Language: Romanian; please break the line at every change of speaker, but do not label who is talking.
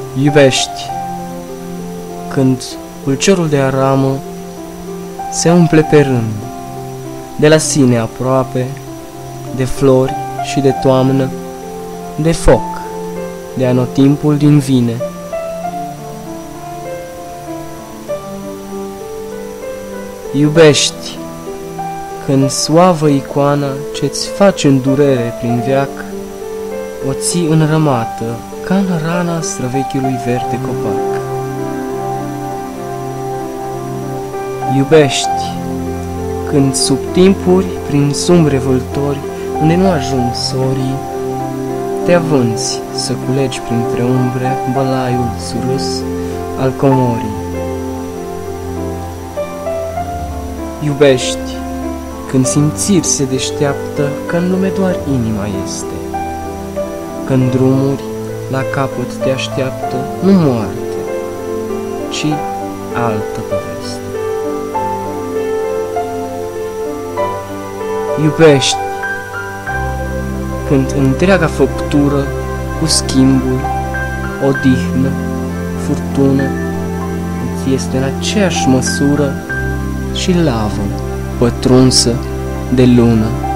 Iubești când ulciorul de aramă se umple pe rând, de la sine aproape, de flori și de toamnă, de foc, de anotimpul din vine. Iubești când suavă icoana ce-ți face îndurere prin veac, o ții înrămată ca în rana străvechiului verde copac. Iubești când sub timpuri, prin sumbre vâltori, unde nu ajung sorii, te avânți să culegi printre umbre bălaiul surâs al comorii. Iubești când simțiri se deșteaptă că în lume doar inima este, când drumuri la capăt te așteaptă nu moarte, ci altă poveste. Iubești când întreaga făptură cu schimbul, odihnă, furtună îți este în aceeași măsură și lavă pătrunsă de lună.